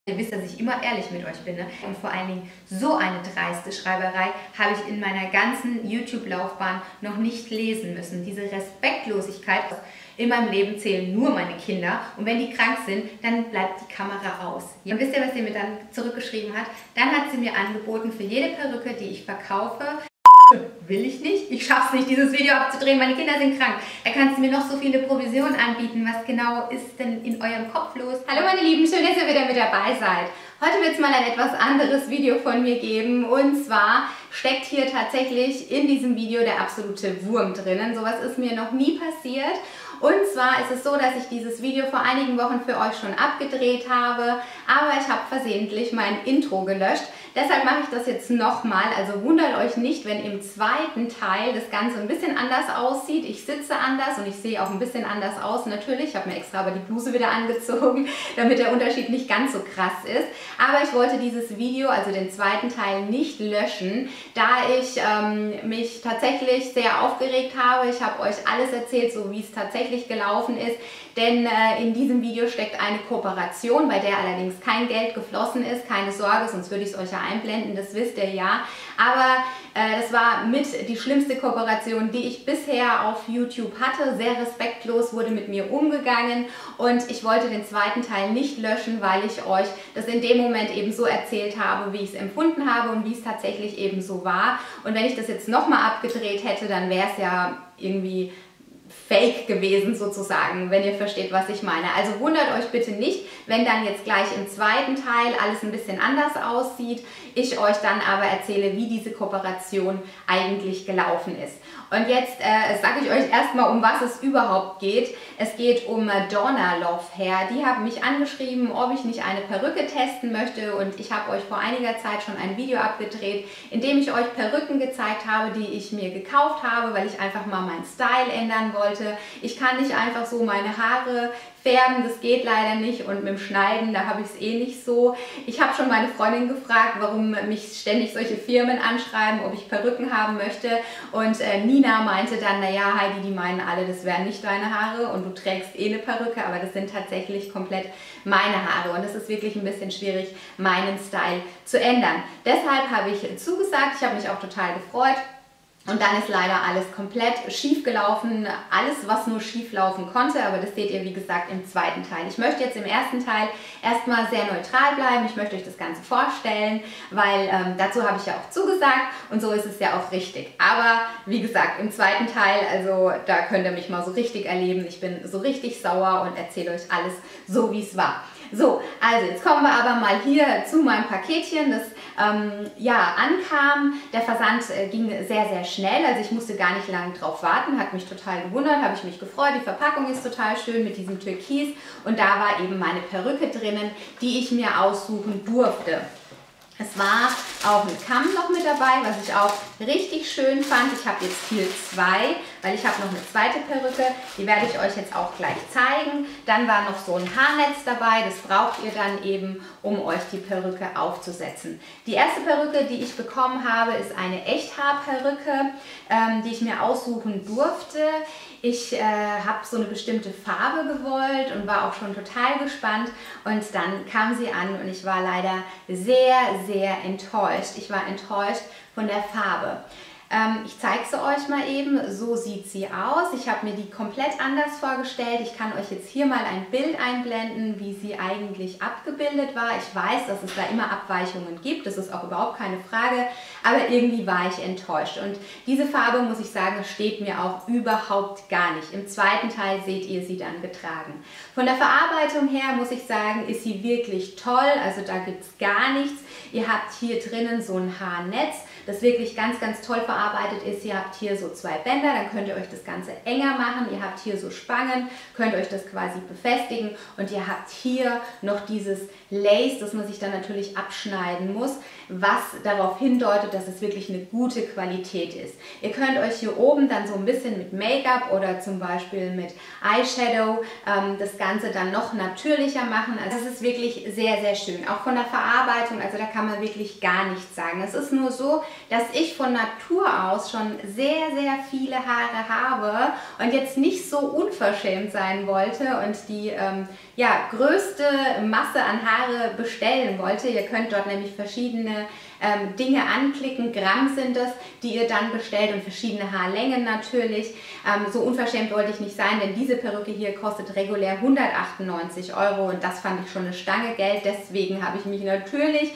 Ihr wisst, dass ich immer ehrlich mit euch bin, ne? Und vor allen Dingen so eine dreiste Schreiberei habe ich in meiner ganzen YouTube-Laufbahn noch nicht lesen müssen. Diese Respektlosigkeit. In meinem Leben zählen nur meine Kinder und wenn die krank sind, dann bleibt die Kamera aus. Und wisst ihr, was sie mir dann zurückgeschrieben hat? Dann hat sie mir angeboten, für jede Perücke, die ich verkaufe, will ich nicht, ich schaff's nicht, dieses Video abzudrehen, meine Kinder sind krank. Da kannst du mir noch so viele Provisionen anbieten. Was genau ist denn in eurem Kopf los? Hallo meine Lieben, schön, dass ihr wieder mit dabei seid. Heute wird es mal ein etwas anderes Video von mir geben und zwar steckt hier tatsächlich in diesem Video der absolute Wurm drinnen. Sowas ist mir noch nie passiert. Und zwar ist es so, dass ich dieses Video vor einigen Wochen für euch schon abgedreht habe, aber ich habe versehentlich mein Intro gelöscht. Deshalb mache ich das jetzt nochmal, also wundert euch nicht, wenn im zweiten Teil das Ganze ein bisschen anders aussieht. Ich sitze anders und ich sehe auch ein bisschen anders aus natürlich. Ich habe mir extra aber die Bluse wieder angezogen, damit der Unterschied nicht ganz so krass ist. Aber ich wollte dieses Video, also den zweiten Teil, nicht löschen, da ich mich tatsächlich sehr aufgeregt habe. Ich habe euch alles erzählt, so wie es tatsächlich gelaufen ist, denn in diesem Video steckt eine Kooperation, bei der allerdings kein Geld geflossen ist. Keine Sorge, sonst würde ich es euch ja einblenden, das wisst ihr ja. Aber das war mit die schlimmste Kooperation, die ich bisher auf YouTube hatte. Sehr respektlos wurde mit mir umgegangen und ich wollte den zweiten Teil nicht löschen, weil ich euch das in dem Moment eben so erzählt habe, wie ich es empfunden habe und wie es tatsächlich eben so war. Und wenn ich das jetzt nochmal abgedreht hätte, dann wäre es ja irgendwie fake gewesen sozusagen, wenn ihr versteht, was ich meine. Also wundert euch bitte nicht, wenn dann jetzt gleich im zweiten Teil alles ein bisschen anders aussieht, ich euch dann aber erzähle, wie diese Kooperation eigentlich gelaufen ist. Und jetzt sage ich euch erstmal, um was es überhaupt geht. Es geht um Donna Love Hair. Die haben mich angeschrieben, ob ich nicht eine Perücke testen möchte und ich habe euch vor einiger Zeit schon ein Video abgedreht, in dem ich euch Perücken gezeigt habe, die ich mir gekauft habe, weil ich einfach mal meinen Style ändern wollte. Ich kann nicht einfach so meine Haare färben, das geht leider nicht und mit dem Schneiden, da habe ich es eh nicht so. Ich habe schon meine Freundin gefragt, warum mich ständig solche Firmen anschreiben, ob ich Perücken haben möchte und Nina meinte dann, naja Heidi, die meinen alle, das wären nicht deine Haare und du trägst eh eine Perücke, aber das sind tatsächlich komplett meine Haare und es ist wirklich ein bisschen schwierig, meinen Style zu ändern. Deshalb habe ich zugesagt, ich habe mich auch total gefreut. Und dann ist leider alles komplett schief gelaufen, alles was nur schief laufen konnte, aber das seht ihr wie gesagt im zweiten Teil. Ich möchte jetzt im ersten Teil erstmal sehr neutral bleiben, ich möchte euch das Ganze vorstellen, weil dazu habe ich ja auch zugesagt und so ist es ja auch richtig. Aber wie gesagt, im zweiten Teil, also da könnt ihr mich mal so richtig erleben, ich bin so richtig sauer und erzähle euch alles so wie es war. So, also jetzt kommen wir aber mal hier zu meinem Paketchen, das ja, ankam. Der Versand ging sehr, sehr schnell, also ich musste gar nicht lange drauf warten, hat mich total gewundert, habe ich mich gefreut. Die Verpackung ist total schön mit diesem Türkis und da war eben meine Perücke drinnen, die ich mir aussuchen durfte. Es war auch ein Kamm noch mit dabei, was ich auch richtig schön fand. Ich habe jetzt hier zwei, weil ich habe noch eine zweite Perücke. Die werde ich euch jetzt auch gleich zeigen. Dann war noch so ein Haarnetz dabei. Das braucht ihr dann eben, um euch die Perücke aufzusetzen. Die erste Perücke, die ich bekommen habe, ist eine Echthaarperücke, die ich mir aussuchen durfte. Ich habe so eine bestimmte Farbe gewollt und war auch schon total gespannt und dann kam sie an und ich war leider sehr, sehr enttäuscht. Ich war enttäuscht von der Farbe. Ich zeige sie euch mal eben, so sieht sie aus. Ich habe mir die komplett anders vorgestellt. Ich kann euch jetzt hier mal ein Bild einblenden, wie sie eigentlich abgebildet war. Ich weiß, dass es da immer Abweichungen gibt, das ist auch überhaupt keine Frage, aber irgendwie war ich enttäuscht. Und diese Farbe, muss ich sagen, steht mir auch überhaupt gar nicht. Im zweiten Teil seht ihr sie dann getragen. Von der Verarbeitung her, muss ich sagen, ist sie wirklich toll, also da gibt es gar nichts. Ihr habt hier drinnen so ein Haarnetz, das wirklich ganz, ganz toll verarbeitet ist. Ihr habt hier so zwei Bänder, dann könnt ihr euch das Ganze enger machen. Ihr habt hier so Spangen, könnt euch das quasi befestigen und ihr habt hier noch dieses Lace, das man sich dann natürlich abschneiden muss, was darauf hindeutet, dass es wirklich eine gute Qualität ist. Ihr könnt euch hier oben dann so ein bisschen mit Make-up oder zum Beispiel mit Eyeshadow das Ganze dann noch natürlicher machen. Also es ist wirklich sehr, sehr schön. Auch von der Verarbeitung, also da kann man wirklich gar nichts sagen. Es ist nur so, dass ich von Natur aus schon sehr, sehr viele Haare habe und jetzt nicht so unverschämt sein wollte und die ja, größte Masse an Haare bestellen wollte. Ihr könnt dort nämlich verschiedene Dinge anklicken, Gramm sind es, die ihr dann bestellt und verschiedene Haarlängen natürlich. So unverschämt wollte ich nicht sein, denn diese Perücke hier kostet regulär 198 € und das fand ich schon eine Stange Geld. Deswegen habe ich mich natürlich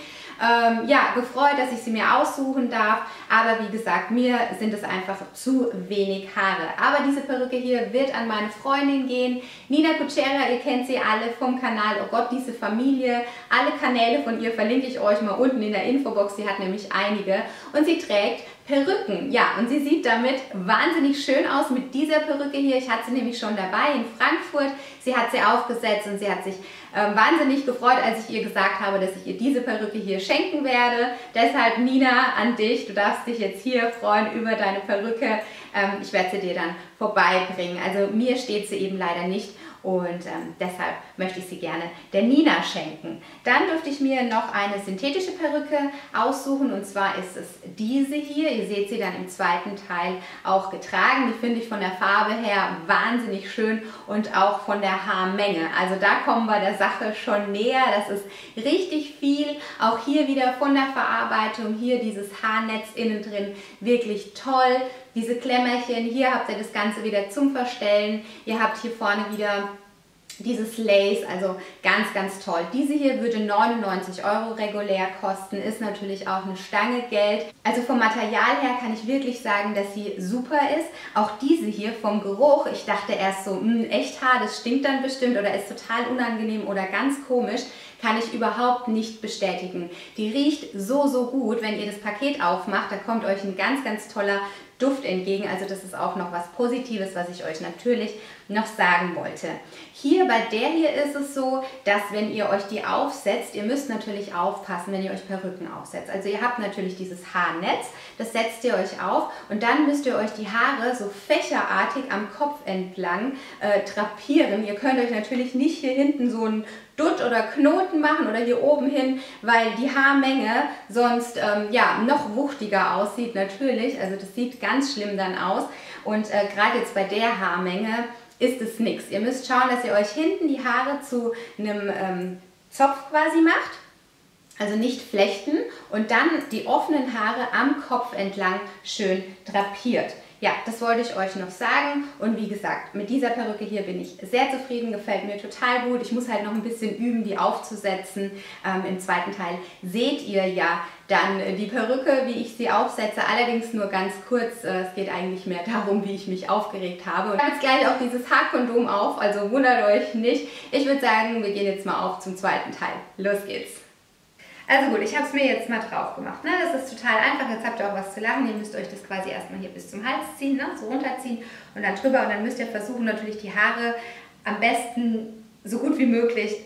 ja, gefreut, dass ich sie mir aussuchen darf, aber wie gesagt, mir sind es einfach zu wenig Haare. Aber diese Perücke hier wird an meine Freundin gehen, Nina Kuchera, ihr kennt sie alle vom Kanal, oh Gott, diese Familie, alle Kanäle von ihr verlinke ich euch mal unten in der Infobox, sie hat nämlich einige und sie trägt Perücken, ja, und sie sieht damit wahnsinnig schön aus mit dieser Perücke hier. Ich hatte sie nämlich schon dabei in Frankfurt. Sie hat sie aufgesetzt und sie hat sich wahnsinnig gefreut, als ich ihr gesagt habe, dass ich ihr diese Perücke hier schenken werde. Deshalb, Nina, an dich, du darfst dich jetzt hier freuen über deine Perücke. Ich werde sie dir dann vorbeibringen. Also mir steht sie eben leider nicht. Und deshalb möchte ich sie gerne der Nina schenken. Dann dürfte ich mir noch eine synthetische Perücke aussuchen und zwar ist es diese hier. Ihr seht sie dann im zweiten Teil auch getragen. Die finde ich von der Farbe her wahnsinnig schön und auch von der Haarmenge. Also da kommen wir der Sache schon näher. Das ist richtig viel. Auch hier wieder von der Verarbeitung. Hier dieses Haarnetz innen drin. Wirklich toll. Diese Klemmerchen, hier habt ihr das Ganze wieder zum Verstellen. Ihr habt hier vorne wieder dieses Lace, also ganz, ganz toll. Diese hier würde 99 € regulär kosten, ist natürlich auch eine Stange Geld. Also vom Material her kann ich wirklich sagen, dass sie super ist. Auch diese hier vom Geruch, ich dachte erst so, echt Haar, das stinkt dann bestimmt oder ist total unangenehm oder ganz komisch. Kann ich überhaupt nicht bestätigen. Die riecht so, so gut, wenn ihr das Paket aufmacht, da kommt euch ein ganz, ganz toller Duft entgegen. Also das ist auch noch was Positives, was ich euch natürlich noch sagen wollte. Hier bei der hier ist es so, dass wenn ihr euch die aufsetzt, ihr müsst natürlich aufpassen, wenn ihr euch Perücken aufsetzt. Also ihr habt natürlich dieses Haarnetz, das setzt ihr euch auf und dann müsst ihr euch die Haare so fächerartig am Kopf entlang drapieren. Ihr könnt euch natürlich nicht hier hinten so ein Dutt oder Knoten machen oder hier oben hin, weil die Haarmenge sonst ja, noch wuchtiger aussieht natürlich. Also das sieht ganz schlimm dann aus und gerade jetzt bei der Haarmenge ist es nichts. Ihr müsst schauen, dass ihr euch hinten die Haare zu einem Zopf quasi macht, also nicht flechten und dann die offenen Haare am Kopf entlang schön drapiert. Ja, das wollte ich euch noch sagen und wie gesagt, mit dieser Perücke hier bin ich sehr zufrieden, gefällt mir total gut. Ich muss halt noch ein bisschen üben, die aufzusetzen. Im zweiten Teil seht ihr ja dann die Perücke, wie ich sie aufsetze, allerdings nur ganz kurz. Es geht eigentlich mehr darum, wie ich mich aufgeregt habe. Und jetzt gleich auch dieses Haarkondom auf, also wundert euch nicht. Ich würde sagen, wir gehen jetzt mal auf zum zweiten Teil. Los geht's! Also gut, ich habe es mir jetzt mal drauf gemacht. Ne? Das ist total einfach, jetzt habt ihr auch was zu lachen. Ihr müsst euch das quasi erstmal hier bis zum Hals ziehen, ne? So runterziehen und dann drüber. Und dann müsst ihr versuchen, natürlich die Haare am besten so gut wie möglich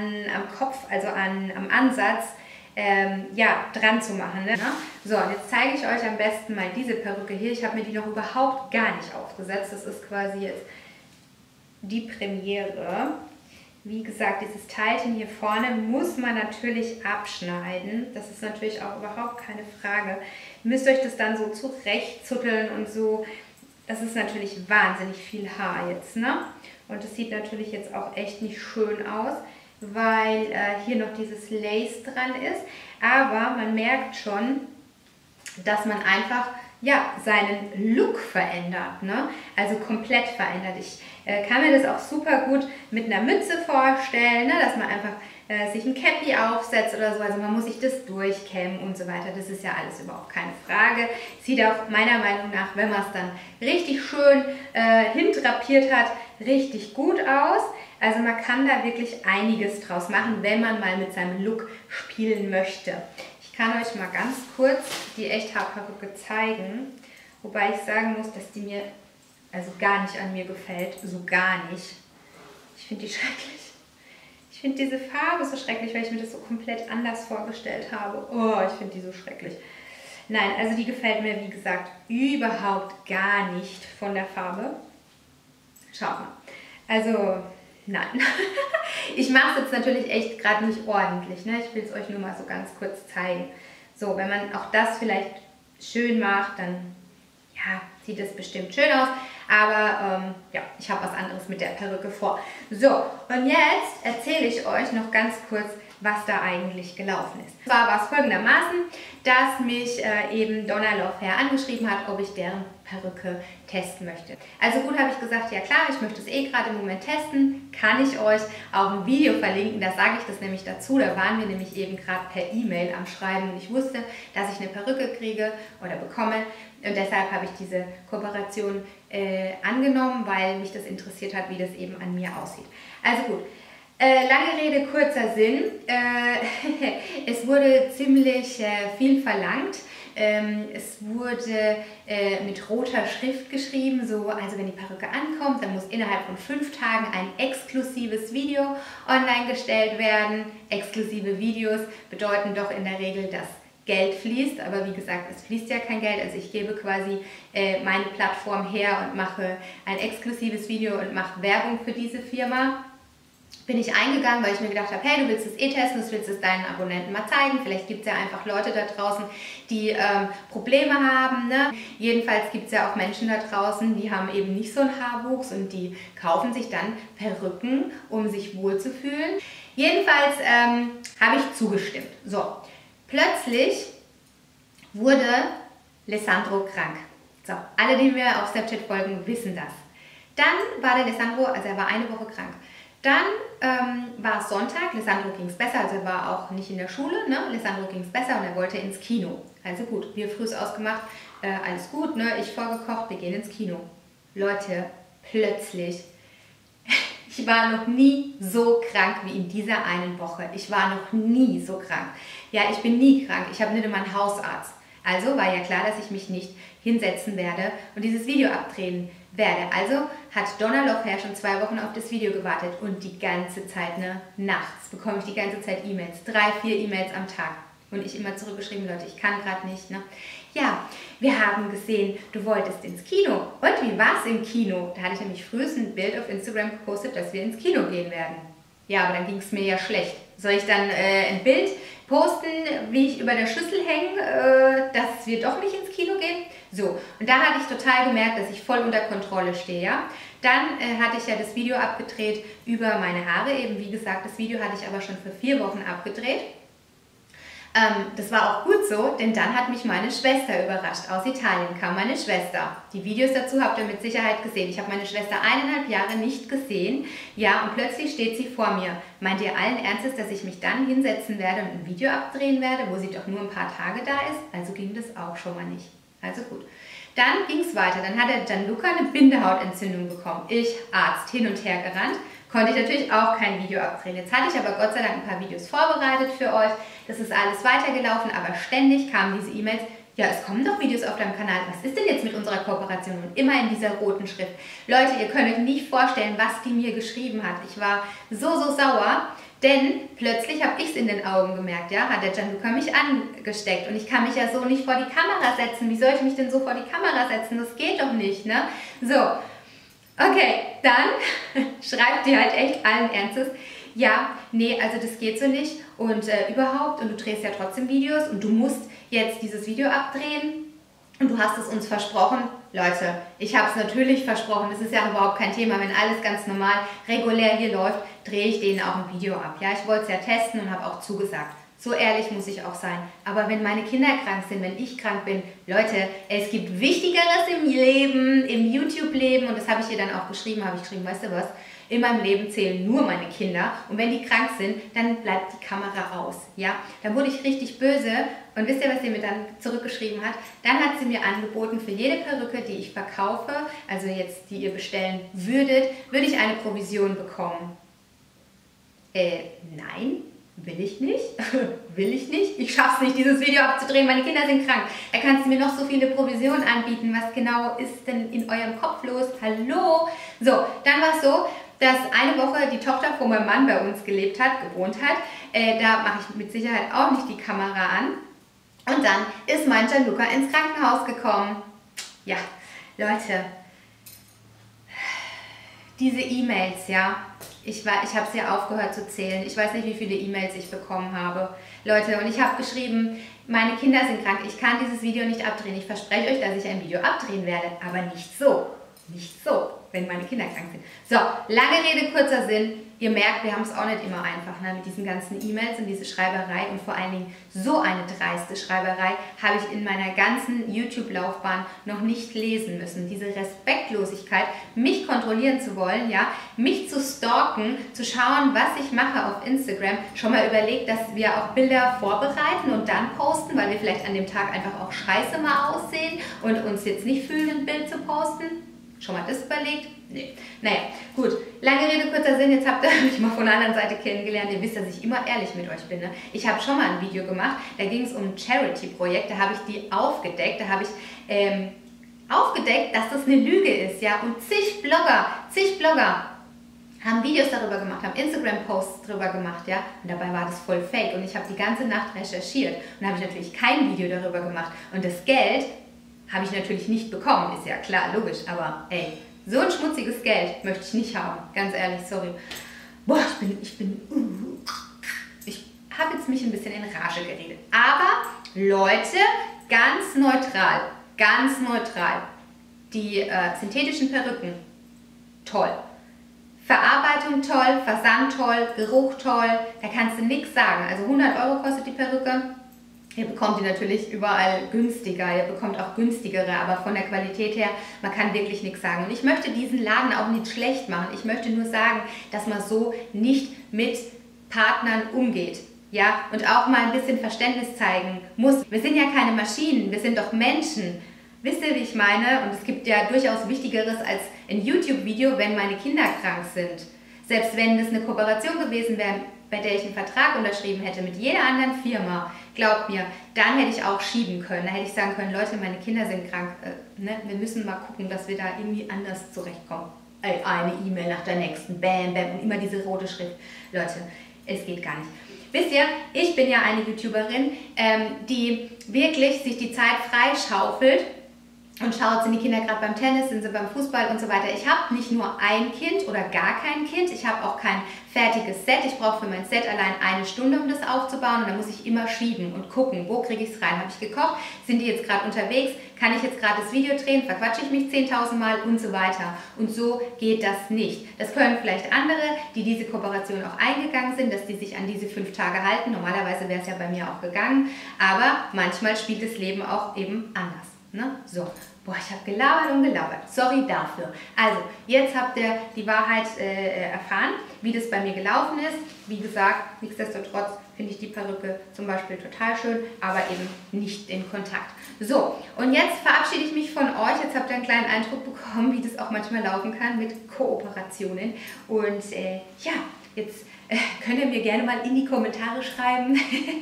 am Kopf, also am Ansatz, ja, dran zu machen. Ne? So, und jetzt zeige ich euch am besten mal diese Perücke hier. Ich habe mir die noch überhaupt gar nicht aufgesetzt. Das ist quasi jetzt die Premiere. Wie gesagt, dieses Teilchen hier vorne muss man natürlich abschneiden. Das ist natürlich auch überhaupt keine Frage. Ihr müsst euch das dann so zurechtzutteln und so. Das ist natürlich wahnsinnig viel Haar jetzt, ne? Und das sieht natürlich jetzt auch echt nicht schön aus, weil hier noch dieses Lace dran ist. Aber man merkt schon, dass man einfach ja, seinen Look verändert, ne? Also komplett verändert. Ich kann mir das auch super gut mit einer Mütze vorstellen, ne? Dass man einfach sich ein Cappy aufsetzt oder so, also man muss sich das durchkämmen und so weiter, das ist ja alles überhaupt keine Frage. Sieht auch meiner Meinung nach, wenn man es dann richtig schön hindrapiert hat, richtig gut aus. Also man kann da wirklich einiges draus machen, wenn man mal mit seinem Look spielen möchte. Ich kann euch mal ganz kurz die Echthaarperücke zeigen, wobei ich sagen muss, dass die mir also gar nicht an mir gefällt, so gar nicht. Ich finde die schrecklich. Ich finde diese Farbe so schrecklich, weil ich mir das so komplett anders vorgestellt habe. Oh, ich finde die so schrecklich. Nein, also die gefällt mir, wie gesagt, überhaupt gar nicht von der Farbe. Schaut mal. Also, nein. Ich mache es jetzt natürlich echt gerade nicht ordentlich, ne? Ich will es euch nur mal so ganz kurz zeigen. So, wenn man auch das vielleicht schön macht, dann ja, sieht es bestimmt schön aus, aber ja, ich habe was anderes mit der Perücke vor. So, und jetzt erzähle ich euch noch ganz kurz, was da eigentlich gelaufen ist. Zwar war es folgendermaßen, dass mich eben Donna Love Hair angeschrieben hat, ob ich deren Perücke testen möchte. Also gut, habe ich gesagt, ja klar, ich möchte es eh gerade im Moment testen, kann ich euch auch ein Video verlinken, da sage ich das nämlich dazu, da waren wir nämlich eben gerade per E-Mail am Schreiben und ich wusste, dass ich eine Perücke kriege oder bekomme und deshalb habe ich diese Kooperation angenommen, weil mich das interessiert hat, wie das eben an mir aussieht. Also gut. Lange Rede, kurzer Sinn. Es wurde ziemlich viel verlangt. Es wurde mit roter Schrift geschrieben, so, also wenn die Perücke ankommt, dann muss innerhalb von 5 Tagen ein exklusives Video online gestellt werden. Exklusive Videos bedeuten doch in der Regel, dass Geld fließt, aber wie gesagt, es fließt ja kein Geld, also ich gebe quasi meine Plattform her und mache ein exklusives Video und mache Werbung für diese Firma. Bin ich eingegangen, weil ich mir gedacht habe, hey, du willst es eh testen, du willst es deinen Abonnenten mal zeigen. Vielleicht gibt es ja einfach Leute da draußen, die Probleme haben. Ne? Jedenfalls gibt es ja auch Menschen da draußen, die haben eben nicht so einen Haarwuchs und die kaufen sich dann Perücken, um sich wohlzufühlen. Jedenfalls habe ich zugestimmt. So, plötzlich wurde Alessandro krank. So, alle, die mir auf Snapchat folgen, wissen das. Dann war der Alessandro, also er war eine Woche krank. Dann war es Sonntag, Alessandro ging es besser, also er war auch nicht in der Schule, ne? Alessandro ging es besser und er wollte ins Kino. Also gut, wir frühs ausgemacht, alles gut, ne? Ich vorgekocht, wir gehen ins Kino. Leute, plötzlich, ich war noch nie so krank wie in dieser einen Woche. Ich war noch nie so krank. Ja, ich bin nie krank, ich habe nicht immer einen Hausarzt. Also war ja klar, dass ich mich nicht hinsetzen werde und dieses Video abdrehen werde. Also hat Donna Love Hair schon 2 Wochen auf das Video gewartet und die ganze Zeit, ne, nachts bekomme ich die ganze Zeit E-Mails, 3, 4 E-Mails am Tag. Und ich immer zurückgeschrieben, Leute, ich kann gerade nicht, ne. Ja, wir haben gesehen, du wolltest ins Kino. Und wie war es im Kino? Da hatte ich nämlich frühest ein Bild auf Instagram gepostet, dass wir ins Kino gehen werden. Ja, aber dann ging es mir ja schlecht. Soll ich dann ein Bild posten, wie ich über der Schüssel hänge, dass wir doch nicht ins Kino gehen? So, und da hatte ich total gemerkt, dass ich voll unter Kontrolle stehe, ja. Dann hatte ich ja das Video abgedreht über meine Haare, eben wie gesagt, das Video hatte ich aber schon für 4 Wochen abgedreht. Das war auch gut so, denn dann hat mich meine Schwester überrascht. Aus Italien kam meine Schwester. Die Videos dazu habt ihr mit Sicherheit gesehen. Ich habe meine Schwester 1,5 Jahre nicht gesehen. Ja, und plötzlich steht sie vor mir. Meint ihr allen Ernstes, dass ich mich dann hinsetzen werde und ein Video abdrehen werde, wo sie doch nur ein paar Tage da ist? Also ging das auch schon mal nicht. Also gut. Dann ging es weiter. Dann hat der Gianluca eine Bindehautentzündung bekommen. Ich, Arzt, hin und her gerannt. Konnte ich natürlich auch kein Video abdrehen. Jetzt hatte ich aber Gott sei Dank ein paar Videos vorbereitet für euch. Das ist alles weitergelaufen, aber ständig kamen diese E-Mails. Ja, es kommen doch Videos auf deinem Kanal. Was ist denn jetzt mit unserer Kooperation? Und immer in dieser roten Schrift. Leute, ihr könnt euch nicht vorstellen, was die mir geschrieben hat. Ich war so sauer, denn plötzlich habe ich es in den Augen gemerkt. Ja, hat der Gianluca mich angesteckt und ich kann mich ja so nicht vor die Kamera setzen. Wie soll ich mich denn so vor die Kamera setzen? Das geht doch nicht, ne? So. Okay, dann schreibt ihr halt echt allen Ernstes, ja, nee, also das geht so nicht und überhaupt und du drehst ja trotzdem Videos und du musst jetzt dieses Video abdrehen und du hast es uns versprochen. Leute, ich habe es natürlich versprochen, das ist ja überhaupt kein Thema, wenn alles ganz normal, regulär hier läuft, drehe ich denen auch ein Video ab. Ja, ich wollte es ja testen und habe auch zugesagt. So ehrlich muss ich auch sein. Aber wenn meine Kinder krank sind, wenn ich krank bin, Leute, es gibt Wichtigeres im Leben, im YouTube-Leben. Und das habe ich ihr dann auch geschrieben, weißt du was, in meinem Leben zählen nur meine Kinder. Und wenn die krank sind, dann bleibt die Kamera aus. Ja? Dann wurde ich richtig böse. Und wisst ihr, was sie mir dann zurückgeschrieben hat? Dann hat sie mir angeboten, für jede Perücke, die ich verkaufe, also jetzt, die ihr bestellen würdet, würde ich eine Provision bekommen. Nein. Will ich nicht, will ich nicht. Ich schaffe es nicht, dieses Video abzudrehen, meine Kinder sind krank. Da kannst du mir noch so viele Provisionen anbieten. Was genau ist denn in eurem Kopf los? Hallo? So, dann war es so, dass eine Woche die Tochter von meinem Mann bei uns gewohnt hat. Da mache ich mit Sicherheit auch nicht die Kamera an. Und dann ist mein Gianluca ins Krankenhaus gekommen. Ja, Leute, diese E-Mails, ja, ich habe es ja aufgehört zu zählen. Ich weiß nicht, wie viele E-Mails ich bekommen habe. Leute, und ich habe geschrieben, meine Kinder sind krank, ich kann dieses Video nicht abdrehen. Ich verspreche euch, dass ich ein Video abdrehen werde, aber nicht so. Nicht so, wenn meine Kinder krank sind. So, lange Rede, kurzer Sinn. Ihr merkt, wir haben es auch nicht immer einfach, ne? Mit diesen ganzen E-Mails und diese Schreiberei und vor allen Dingen so eine dreiste Schreiberei habe ich in meiner ganzen YouTube-Laufbahn noch nicht lesen müssen. Diese Respektlosigkeit, mich kontrollieren zu wollen, ja, mich zu stalken, zu schauen, was ich mache auf Instagram. Schon mal überlegt, dass wir auch Bilder vorbereiten und dann posten, weil wir vielleicht an dem Tag einfach auch scheiße mal aussehen und uns jetzt nicht fühlen, ein Bild zu posten. Schon mal das überlegt? Nee. Naja, gut. Lange Rede, kurzer Sinn. Jetzt habt ihr mich mal von der anderen Seite kennengelernt. Ihr wisst, dass ich immer ehrlich mit euch bin. Ne? Ich habe schon mal ein Video gemacht, da ging es um ein Charity-Projekt. Da habe ich die aufgedeckt. Da habe ich aufgedeckt, dass das eine Lüge ist. Ja? Und zig Blogger haben Videos darüber gemacht, haben Instagram-Posts darüber gemacht. Ja? Und dabei war das voll fake. Und ich habe die ganze Nacht recherchiert. Und da habe ich natürlich kein Video darüber gemacht. Und das Geld habe ich natürlich nicht bekommen, ist ja klar, logisch, aber ey, so ein schmutziges Geld möchte ich nicht haben, ganz ehrlich, sorry. Boah, ich habe jetzt mich ein bisschen in Rage geredet. Aber Leute, ganz neutral, die synthetischen Perücken, toll. Verarbeitung toll, Versand toll, Geruch toll, da kannst du nichts sagen. Also 100 € kostet die Perücke. Ihr bekommt die natürlich überall günstiger, ihr bekommt auch günstigere, aber von der Qualität her, man kann wirklich nichts sagen. Und ich möchte diesen Laden auch nicht schlecht machen. Ich möchte nur sagen, dass man so nicht mit Partnern umgeht. Ja? Und auch mal ein bisschen Verständnis zeigen muss. Wir sind ja keine Maschinen, wir sind doch Menschen. Wisst ihr, wie ich meine? Und es gibt ja durchaus Wichtigeres als ein YouTube-Video, wenn meine Kinder krank sind. Selbst wenn das eine Kooperation gewesen wäre, bei der ich einen Vertrag unterschrieben hätte mit jeder anderen Firma, glaubt mir, dann hätte ich auch schieben können. Da hätte ich sagen können, Leute, meine Kinder sind krank, ne? Wir müssen mal gucken, dass wir da irgendwie anders zurechtkommen. Eine E-Mail nach der nächsten, bam, bam, und immer diese rote Schrift. Leute, es geht gar nicht. Wisst ihr, ich bin ja eine YouTuberin, die wirklich sich die Zeit freischaufelt und schaut, sind die Kinder gerade beim Tennis, sind sie beim Fußball und so weiter. Ich habe nicht nur ein Kind oder gar kein Kind, ich habe auch kein fertiges Set. Ich brauche für mein Set allein 1 Stunde, um das aufzubauen, und da muss ich immer schieben und gucken, wo kriege ich es rein. Habe ich gekocht? Sind die jetzt gerade unterwegs? Kann ich jetzt gerade das Video drehen? Verquatsche ich mich 10.000 Mal und so weiter. Und so geht das nicht. Das können vielleicht andere, die diese Kooperation auch eingegangen sind, dass die sich an diese 5 Tage halten. Normalerweise wäre es ja bei mir auch gegangen, aber manchmal spielt das Leben auch eben anders. Ne? So, boah, ich habe gelabert und gelabert. Sorry dafür. Also, jetzt habt ihr die Wahrheit erfahren, wie das bei mir gelaufen ist. Wie gesagt, nichtsdestotrotz finde ich die Perücke zum Beispiel total schön, aber eben nicht in Kontakt. So, und jetzt verabschiede ich mich von euch. Jetzt habt ihr einen kleinen Eindruck bekommen, wie das auch manchmal laufen kann mit Kooperationen. Und ja, jetzt könnt ihr mir gerne mal in die Kommentare schreiben,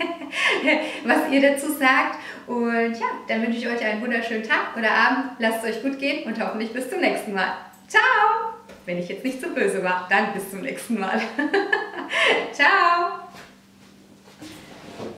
was ihr dazu sagt. Und ja, dann wünsche ich euch einen wunderschönen Tag oder Abend. Lasst es euch gut gehen und hoffentlich bis zum nächsten Mal. Ciao! Wenn ich jetzt nicht so böse war, dann bis zum nächsten Mal. Ciao!